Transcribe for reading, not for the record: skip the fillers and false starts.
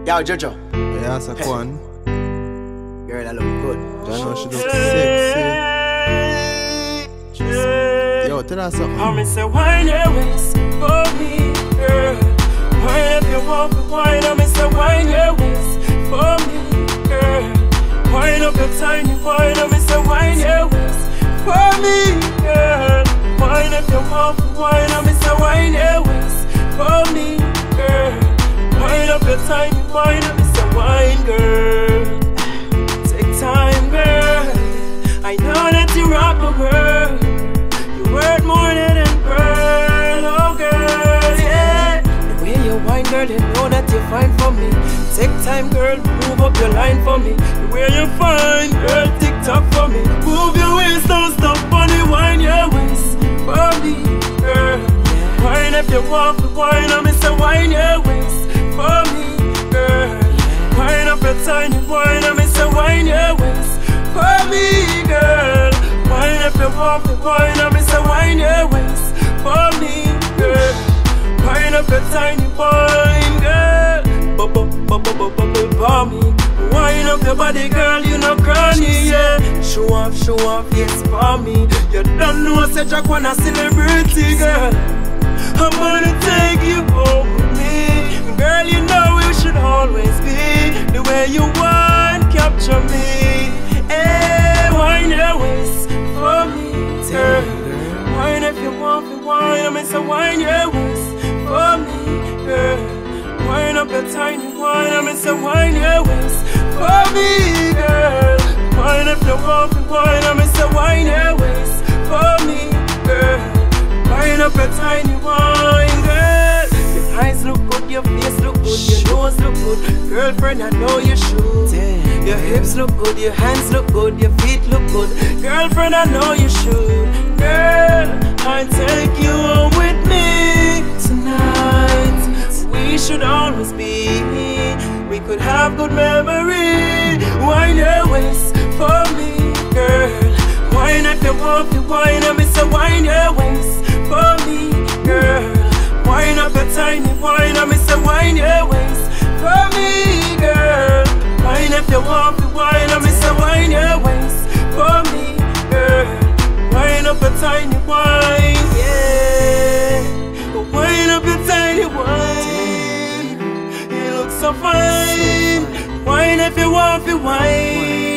Yo, Jojo. Yeah, that's a one. Girl, I look good. I know she looks sexy. Yo, tell her something. I'm say wine your waist for me, girl. Wine up your walk, wine up, say wine your waist for me, girl. Wine up your tiny, wine up, say wine your waist for me, girl. Wine up your walk, wine up, say wine your waist for me, girl. Wine up your tiny, wine up, say wine, girl. Take time, girl. I know that you rock the world. Worth more than a girl, oh girl, yeah. The way you whine, girl, you know that you're fine for me. Take time, girl, move up your line for me. The way you fine, girl, tick tock for me. Move your waist, don't stop on the wine your waist for me, girl. Wine if you want to wine, I miss a wine your waist for me, girl. Wine up your tiny wine, I miss a wine your waist for me, girl. Wine if you want to wine, I miss a wine your waist for me, girl. Wine up your tiny wine, girl. For me. Wine up your body, girl, you know cranny, yeah. Show off, yes, for me. You don't know such a wanna celebrity, girl. I'm gonna take you home with me. Girl, you know you should always be the way you want, capture me. Hey, wine your waist for me, girl. Wine if you want to wine, I miss a wine your waist for me, girl. Wine up your tiny wine, I miss a wine your waist for me, girl. Wine if you want to wine, I miss a wine your waist for me, girl. Wine up your tiny wine, girl. Your eyes look good, your face look good, your nose look good. Girlfriend, I know you should. Your hips look good, your hands look good, your feet look good. Girlfriend, I know you should. Girl, I'll take you home with me tonight. We should always be. We could have good memory. Wine your waist for me, girl. Wine if you want to wine, I miss a wine your waist for me, girl. Wine up your tiny wine, I miss a wine your waist for me, girl. Wine if you want to wine, I miss a wine your waist for me, girl. Wine up your tiny wine, yeah. Wine up your tiny wine. You look so fine. Wine if you want to wine.